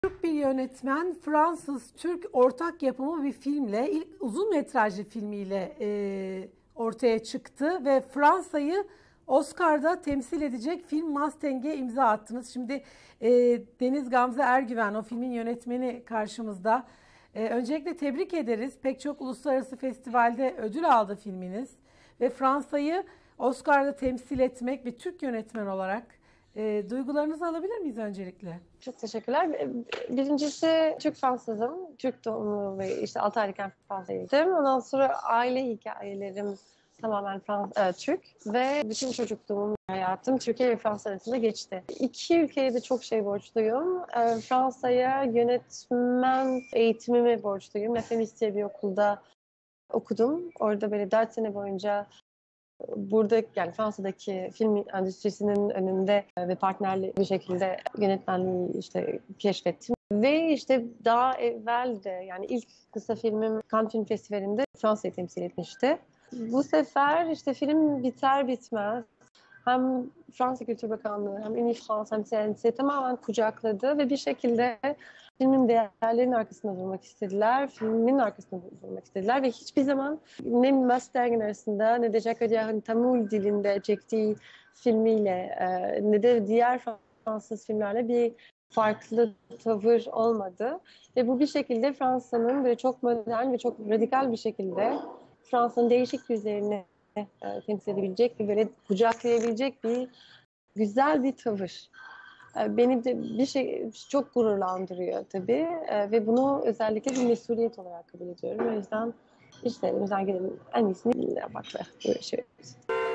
Türk bir yönetmen Fransız-Türk ortak yapımı bir filmle, ilk uzun metrajlı filmiyle ortaya çıktı ve Fransa'yı Oscar'da temsil edecek film Mustang'e imza attınız. Şimdi Deniz Gamze Ergüven, o filmin yönetmeni, karşımızda. Öncelikle tebrik ederiz. Pek çok uluslararası festivalde ödül aldı filminiz ve Fransa'yı Oscar'da temsil etmek bir Türk yönetmen olarak duygularınızı alabilir miyiz öncelikle? Çok teşekkürler. Birincisi Türk Fransızım. Türk doğumlu ve işte 6 aylıkken Fransa'ya gittim. Ondan sonra aile hikayelerim tamamen Türk ve bütün çocukluğum, hayatım Türkiye ve Fransa arasında geçti. İki ülkeye de çok şey borçluyum. Fransa'ya yönetmen eğitimimi borçluyum. La Femis diye bir okulda okudum. Orada böyle 4 sene boyunca burada, yani Fransa'daki film endüstrisinin önünde ve partnerli bir şekilde yönetmenliği işte keşfettim. Ve işte daha evvel de, yani ilk kısa filmim Cannes Film Festivali'nde Fransa'yı temsil etmişti. Bu sefer işte film biter bitmez hem Fransa Kültür Bakanlığı hem Unifrance hem CNC tamamen kucakladı ve bir şekilde filmin değerlerinin arkasında durmak istediler, filmin arkasında durmak istediler ve hiçbir zaman ne Mustang arasında ne de Jacques Audiard'ın Tamul dilinde çektiği filmiyle ne de diğer Fransız filmlerle bir farklı tavır olmadı. Ve bu bir şekilde Fransa'nın böyle çok modern ve çok radikal bir şekilde Fransa'nın değişik yüzlerini temsil edebilecek ve böyle kucaklayabilecek bir güzel bir tavır. Beni de bir şey çok gururlandırıyor tabii ve bunu özellikle bir mesuliyet olarak kabul ediyorum. O yüzden işte elimizden gelenin en iyisini yapmakla uğraşıyoruz.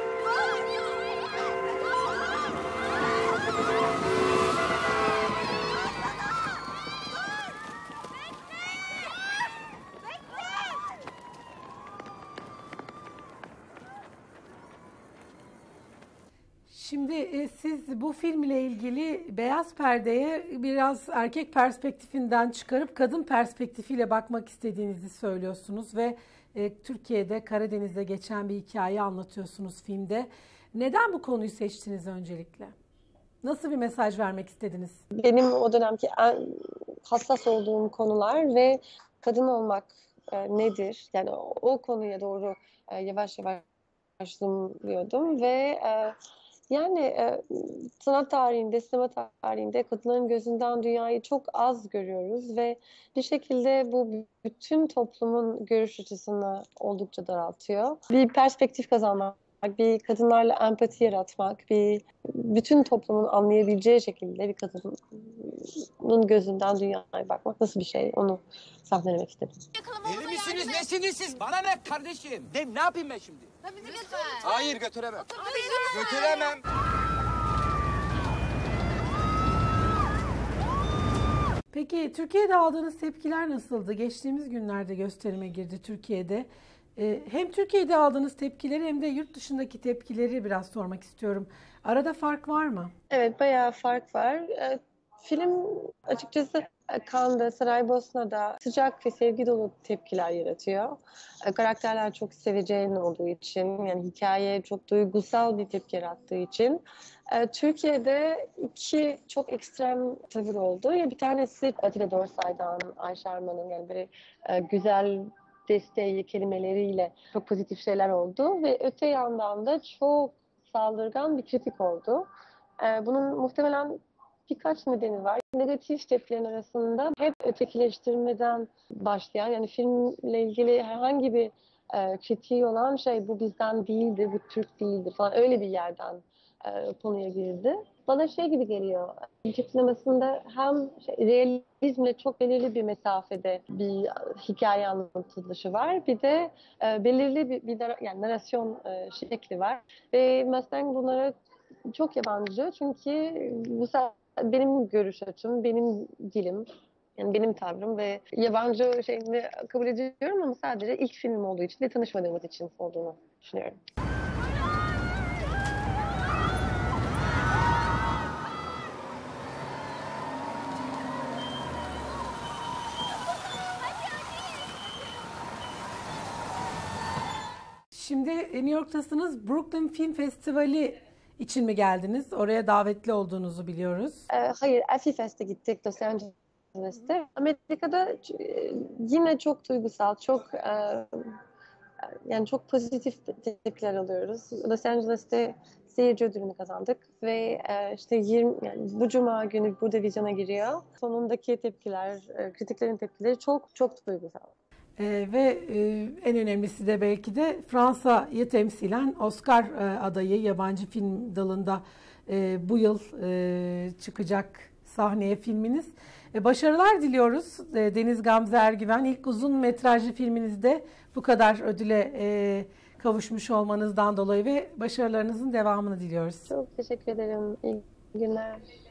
Şimdi siz bu filmle ilgili beyaz perdeye biraz erkek perspektifinden çıkarıp kadın perspektifiyle bakmak istediğinizi söylüyorsunuz ve Türkiye'de, Karadeniz'de geçen bir hikaye anlatıyorsunuz filmde. Neden bu konuyu seçtiniz öncelikle? Nasıl bir mesaj vermek istediniz? Benim o dönemki en hassas olduğum konular ve kadın olmak nedir? Yani o konuya doğru yavaş yavaş zoomluyordum ve yani sanat tarihinde, sinema tarihinde kadınların gözünden dünyayı çok az görüyoruz ve bir şekilde bu bütün toplumun görüş açısını oldukça daraltıyor. Bir perspektif kazanmak, bir kadınlarla empati yaratmak, bir bütün toplumun anlayabileceği şekilde bir kadının gözünden dünyaya bakmak nasıl bir şey, onu sahnelemek istedim. Deli misiniz, nesiniz siz? Bana ne kardeşim? Ne yapayım ben şimdi? Bizi götür. Hayır, götüremem. Bizi Götüremem. Peki Türkiye'de aldığınız tepkiler nasıldı? Geçtiğimiz günlerde gösterime girdi Türkiye'de. Hem Türkiye'de aldığınız tepkileri hem de yurt dışındaki tepkileri biraz sormak istiyorum. Arada fark var mı? Evet, bayağı fark var. Film açıkçası Cannes'da, Saraybosna'da sıcak ve sevgi dolu tepkiler yaratıyor. Karakterler çok seveceğin olduğu için, yani hikaye çok duygusal bir tepki yarattığı için. Türkiye'de iki çok ekstrem tavır oldu. Ya bir tanesi Atilla Dorsay'dan, Ayşe Arman'ın, yani böyle güzel desteği kelimeleriyle çok pozitif şeyler oldu ve öte yandan da çok saldırgan bir kritik oldu. Bunun muhtemelen birkaç nedeni var. Negatif tepkilerin arasında hep ötekileştirmeden başlayan, yani filmle ilgili herhangi bir kritiği olan şey bu bizden değildir, bu Türk değildir falan, öyle bir yerden konuya girdi. Bana şey gibi geliyor, Türk sinemasında hem realizmle çok belirli bir mesafede bir hikaye anlatılışı var. Bir de belirli bir yani narasyon şekli var. Ve Mustang bunlara çok yabancı, çünkü bu benim görüş açım, benim dilim, yani benim tavrım ve yabancı şeyini kabul ediyorum ama sadece ilk filmim olduğu için ve tanışmadığımız için olduğunu düşünüyorum. Şimdi New York'tasınız. Brooklyn Film Festivali için mi geldiniz? Oraya davetli olduğunuzu biliyoruz. Hayır, Effie Fest'e gittik Los Angeles'ta. Angeles'te. Amerika'da yine çok duygusal, çok yani çok pozitif tepkiler alıyoruz. Los Angeles'te seyirci ödülünü kazandık ve işte yani bu cuma günü burada vizyona giriyor. Sonundaki tepkiler, kritiklerin tepkileri çok çok duygusal. Ve en önemlisi de belki de Fransa'yı temsilen Oscar adayı yabancı film dalında bu yıl çıkacak sahneye filminiz. Başarılar diliyoruz Deniz Gamze Ergüven. İlk uzun metrajlı filminizde bu kadar ödüle kavuşmuş olmanızdan dolayı ve başarılarınızın devamını diliyoruz. Çok teşekkür ederim. İyi günler.